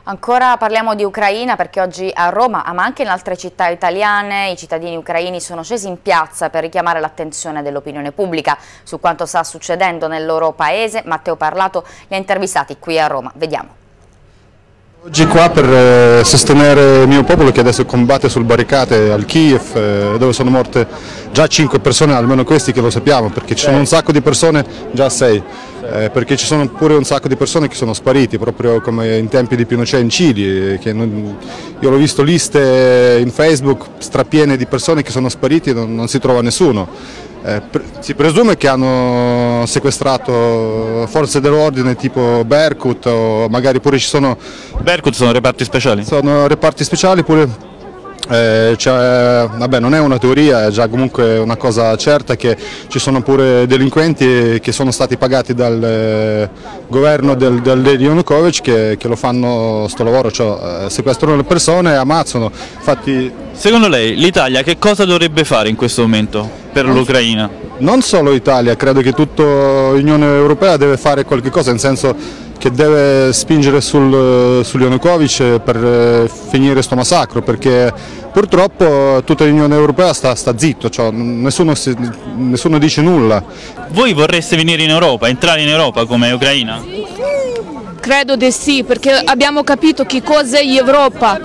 Ancora parliamo di Ucraina perché oggi a Roma, ma anche in altre città italiane, i cittadini ucraini sono scesi in piazza per richiamare l'attenzione dell'opinione pubblica su quanto sta succedendo nel loro paese. Matteo Parlato li ha intervistati qui a Roma. Vediamo. Oggi qua per sostenere il mio popolo che adesso combatte sul barricate al Kiev, dove sono morte già 5 persone, almeno questi che lo sappiamo, perché ci sono un sacco di persone, già 6, perché ci sono pure un sacco di persone che sono spariti, proprio come in tempi di Pinochet in Cile, io l'ho visto liste in Facebook strapiene di persone che sono spariti e non si trova nessuno. Si presume che hanno sequestrato forze dell'ordine tipo Berkut o magari pure ci sono... Berkut sono reparti speciali? Sono reparti speciali pure... vabbè, non è una teoria, è già comunque una cosa certa che ci sono pure delinquenti che sono stati pagati dal governo del Yanukovych che lo fanno sto lavoro, cioè sequestrano le persone e ammazzano. Infatti, secondo lei l'Italia che cosa dovrebbe fare in questo momento per l'Ucraina? Non solo l'Italia, credo che tutta l'Unione Europea deve fare qualche cosa, nel senso che deve spingere sul Yanukovych per finire questo massacro, perché purtroppo tutta l'Unione Europea sta zitto, cioè nessuno dice nulla. Voi vorreste venire in Europa, entrare in Europa come Ucraina? Credo di sì, perché abbiamo capito che cos'è l'Europa.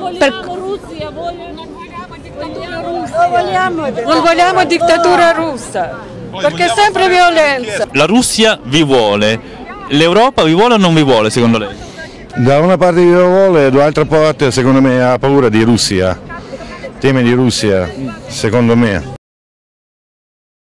Non vogliamo dittatura russa, perché è sempre violenza. La Russia vi vuole. L'Europa vi vuole o non vi vuole secondo lei? Da una parte vi vuole, dall'altra parte secondo me ha paura di Russia, teme di Russia, secondo me.